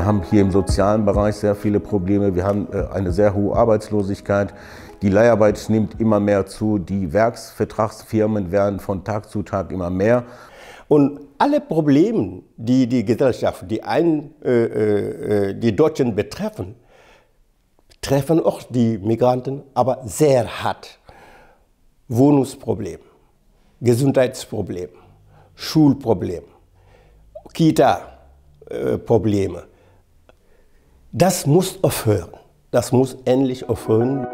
Wir haben hier im sozialen Bereich sehr viele Probleme. Wir haben eine sehr hohe Arbeitslosigkeit. Die Leiharbeit nimmt immer mehr zu. Die Werksvertragsfirmen werden von Tag zu Tag immer mehr. Und alle Probleme, die die Gesellschaft, die Deutschen betreffen, treffen auch die Migranten, aber sehr hart. Wohnungsproblem, Gesundheitsproblem, Schulproblem, Kita-Probleme. Das muss aufhören. Das muss endlich aufhören.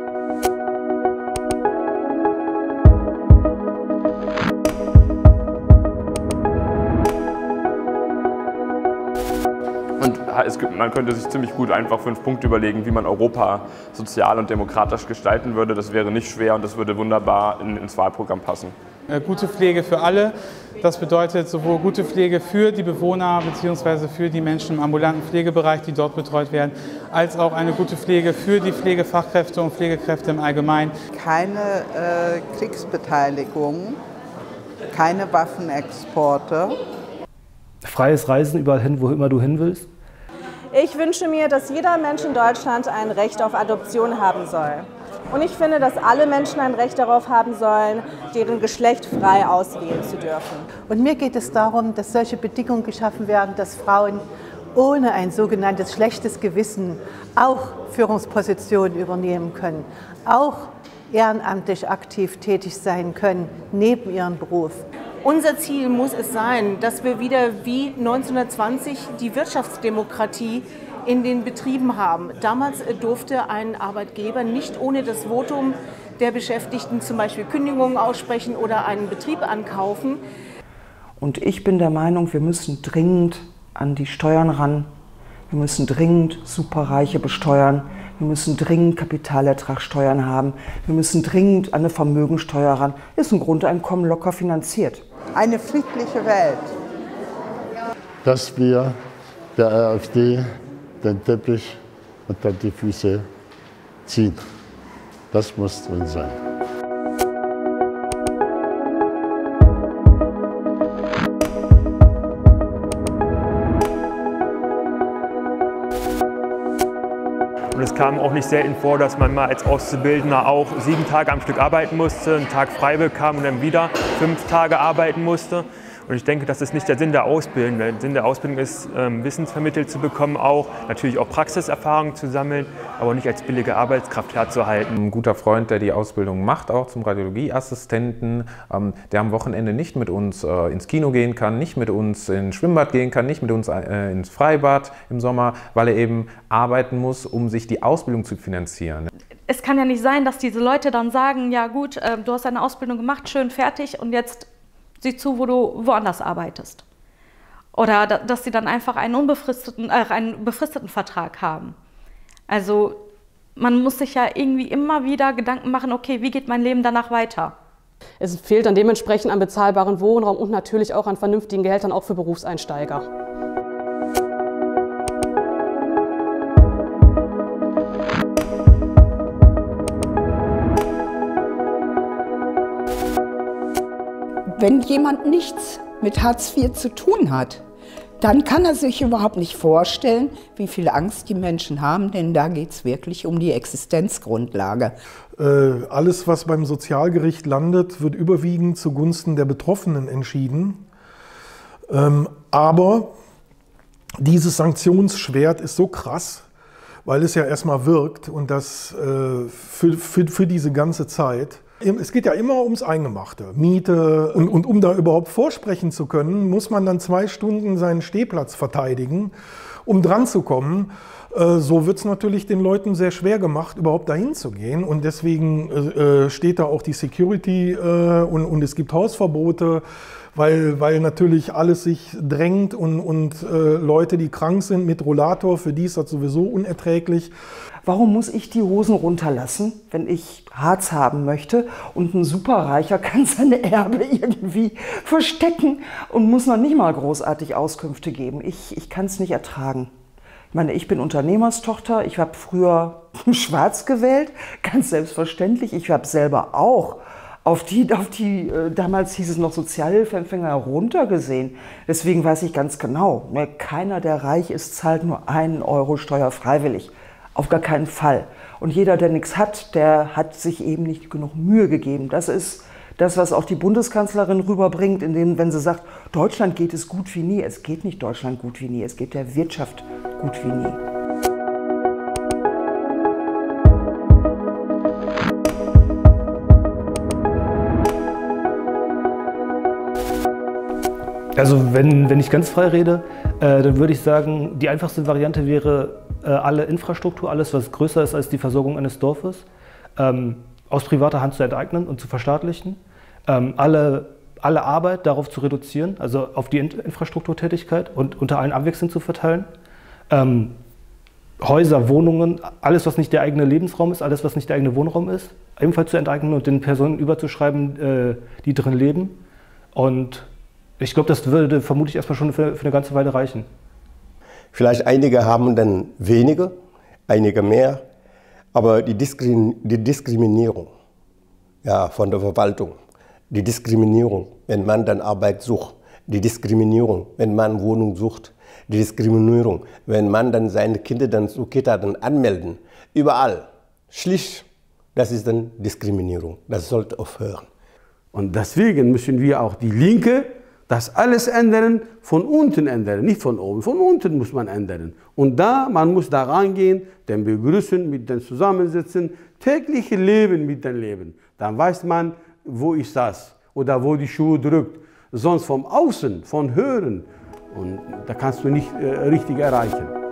Man könnte sich ziemlich gut einfach 5 Punkte überlegen, wie man Europa sozial und demokratisch gestalten würde. Das wäre nicht schwer und das würde wunderbar ins Wahlprogramm passen. Gute Pflege für alle, das bedeutet sowohl gute Pflege für die Bewohner bzw. für die Menschen im ambulanten Pflegebereich, die dort betreut werden, als auch eine gute Pflege für die Pflegefachkräfte und Pflegekräfte im Allgemeinen. Keine Kriegsbeteiligung, keine Waffenexporte. Freies Reisen überall hin, wo immer du hin willst. Ich wünsche mir, dass jeder Mensch in Deutschland ein Recht auf Adoption haben soll. Und ich finde, dass alle Menschen ein Recht darauf haben sollen, deren Geschlecht frei auswählen zu dürfen. Und mir geht es darum, dass solche Bedingungen geschaffen werden, dass Frauen ohne ein sogenanntes schlechtes Gewissen auch Führungspositionen übernehmen können, auch ehrenamtlich aktiv tätig sein können, neben ihrem Beruf. Unser Ziel muss es sein, dass wir wieder wie 1920 die Wirtschaftsdemokratie in den Betrieben haben. Damals durfte ein Arbeitgeber nicht ohne das Votum der Beschäftigten zum Beispiel Kündigungen aussprechen oder einen Betrieb ankaufen. Und ich bin der Meinung, wir müssen dringend an die Steuern ran. Wir müssen dringend Superreiche besteuern. Wir müssen dringend Kapitalertragssteuern haben. Wir müssen dringend an eine Vermögensteuer ran. Ist ein Grundeinkommen locker finanziert. Eine friedliche Welt. Dass wir der AfD den Teppich unter die Füße ziehen. Das muss drin sein. Und es kam auch nicht selten vor, dass man mal als Auszubildender auch 7 Tage am Stück arbeiten musste, einen Tag frei bekam und dann wieder 5 Tage arbeiten musste. Und ich denke, das ist nicht der Sinn der Ausbildung. Der Sinn der Ausbildung ist, Wissen vermittelt zu bekommen, natürlich auch Praxiserfahrung zu sammeln, aber nicht als billige Arbeitskraft herzuhalten. Ein guter Freund, der die Ausbildung macht, auch zum Radiologieassistenten, der am Wochenende nicht mit uns ins Kino gehen kann, nicht mit uns ins Schwimmbad gehen kann, nicht mit uns ins Freibad im Sommer, weil er eben arbeiten muss, um sich die Ausbildung zu finanzieren. Es kann ja nicht sein, dass diese Leute dann sagen, ja gut, du hast deine Ausbildung gemacht, schön fertig und jetzt sieh zu, wo du woanders arbeitest. Oder dass sie dann einfach einen befristeten Vertrag haben. Also man muss sich ja irgendwie immer wieder Gedanken machen, okay, wie geht mein Leben danach weiter? Es fehlt dann dementsprechend an bezahlbarem Wohnraum und natürlich auch an vernünftigen Gehältern, auch für Berufseinsteiger. Wenn jemand nichts mit Hartz IV zu tun hat, dann kann er sich überhaupt nicht vorstellen, wie viel Angst die Menschen haben, denn da geht es wirklich um die Existenzgrundlage. Alles, was beim Sozialgericht landet, wird überwiegend zugunsten der Betroffenen entschieden. Aber dieses Sanktionsschwert ist so krass, weil es ja erstmal wirkt und das für diese ganze Zeit. Es geht ja immer ums Eingemachte, Miete und um da überhaupt vorsprechen zu können, muss man dann 2 Stunden seinen Stehplatz verteidigen, um dran zu kommen. So wird es natürlich den Leuten sehr schwer gemacht, überhaupt dahin zu gehen und deswegen steht da auch die Security und es gibt Hausverbote, weil natürlich alles sich drängt und Leute, die krank sind mit Rollator, für die ist das sowieso unerträglich. Warum muss ich die Hosen runterlassen, wenn ich Hartz haben möchte und ein Superreicher kann seine Erbe irgendwie verstecken und muss noch nicht mal großartig Auskünfte geben? Ich kann es nicht ertragen. Ich meine, ich bin Unternehmerstochter, ich habe früher schwarz gewählt, ganz selbstverständlich. Ich habe selber auch auf die damals hieß es noch Sozialhilfeempfänger runtergesehen. Deswegen weiß ich ganz genau, ne, keiner, der reich ist, zahlt nur 1 Euro Steuer freiwillig. Auf gar keinen Fall. Und jeder, der nichts hat, der hat sich eben nicht genug Mühe gegeben. Das ist das, was auch die Bundeskanzlerin rüberbringt, indem, wenn sie sagt, Deutschland geht es gut wie nie. Es geht nicht Deutschland gut wie nie, es geht der Wirtschaft gut wie nie. Also wenn ich ganz frei rede, dann würde ich sagen, die einfachste Variante wäre, alle Infrastruktur, alles was größer ist als die Versorgung eines Dorfes, aus privater Hand zu enteignen und zu verstaatlichen, alle Arbeit darauf zu reduzieren, also auf die Infrastrukturtätigkeit und unter allen abwechselnd zu verteilen. Häuser, Wohnungen, alles was nicht der eigene Lebensraum ist, alles was nicht der eigene Wohnraum ist, ebenfalls zu enteignen und den Personen überzuschreiben, die drin leben. Und ich glaube, das würde vermutlich erstmal schon für eine ganze Weile reichen. Vielleicht einige haben dann weniger, einige mehr, aber die Diskriminierung von der Verwaltung, die Diskriminierung, wenn man dann Arbeit sucht, die Diskriminierung, wenn man Wohnung sucht, die Diskriminierung, wenn man dann seine Kinder dann zur Kita dann anmelden, überall, schlicht, das ist dann Diskriminierung, das sollte aufhören. Und deswegen müssen wir auch die Linke das alles ändern, von unten ändern, nicht von oben. Von unten muss man ändern. Und man muss da reingehen, den begrüßen, mit denen zusammensitzen, tägliche Leben mit denen leben. Dann weiß man, wo ist das oder wo die Schuhe drückt. Sonst vom Außen, von Hören, und da kannst du nicht richtig erreichen.